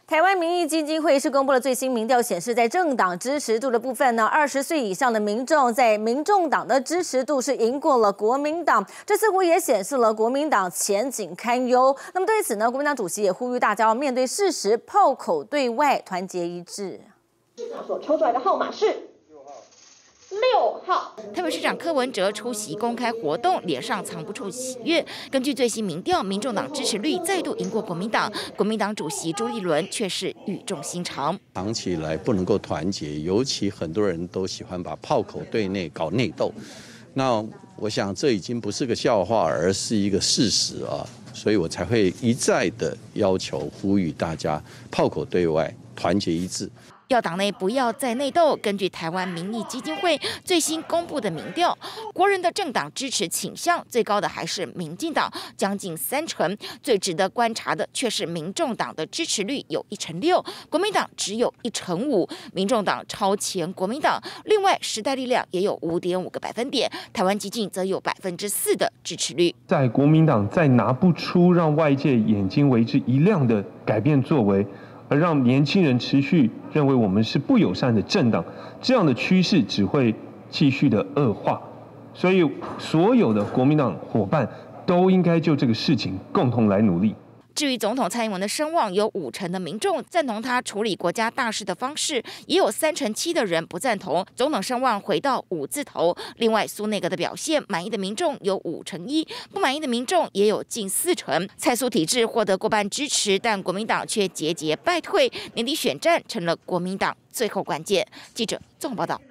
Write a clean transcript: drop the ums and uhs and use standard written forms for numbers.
台湾民意基金会是公布了最新民调，显示在政党支持度的部分呢，20岁以上的民众在民众党的支持度是赢过了国民党，这似乎也显示了国民党前景堪忧。那么对此呢，国民党主席也呼吁大家要面对事实，炮口对外，团结一致。 市长所抽出来的号码是6号。 台北市长柯文哲出席公开活动，脸上藏不住喜悦。根据最新民调，民众党支持率再度赢过国民党，国民党主席朱立伦却是语重心长。 长期以来不能够团结，尤其很多人都喜欢把炮口对内搞内斗。那我想这已经不是个笑话，而是一个事实啊，所以我才会一再的要求呼吁大家炮口对外，团结一致。 要党内不要再内斗。根据台湾民意基金会最新公布的民调，国人的政党支持倾向最高的还是民进党，将近30%。最值得观察的却是民众党的支持率有1成6%，国民党只有1成5%。民众党超前国民党，另外时代力量也有5.5个百分点，台湾基进则有4%的支持率。 在国民党再拿不出让外界眼睛为之一亮的改变作为，而让年轻人持续认为我们是不友善的政党，这样的趋势只会继续的恶化。所以，所有的国民党伙伴都应该就这个事情共同来努力。 至于总统蔡英文的声望，有50%的民众赞同他处理国家大事的方式，也有3成7的人不赞同，总统声望回到5字头。另外，苏内阁的表现，满意的民众有5成1，不满意的民众也有近4成。蔡苏体制获得过半支持，但国民党却节节败退，年底选战成了国民党最后关键。记者综合报道。